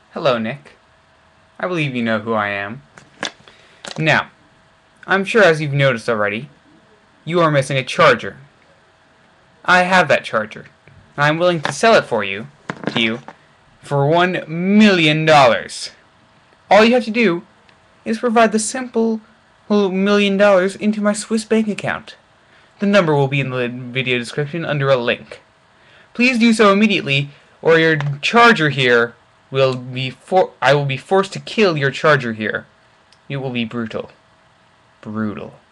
Hello, Nick. I believe you know who I am. Now, I'm sure as you've noticed already, you are missing a charger. I have that charger, and I'm willing to sell it to you, for $1 million. All you have to do is provide the simple $1 million into my Swiss bank account. The number will be in the video description under a link. Please do so immediately, or your charger here I will be forced to kill your charger here. It will be brutal. Brutal.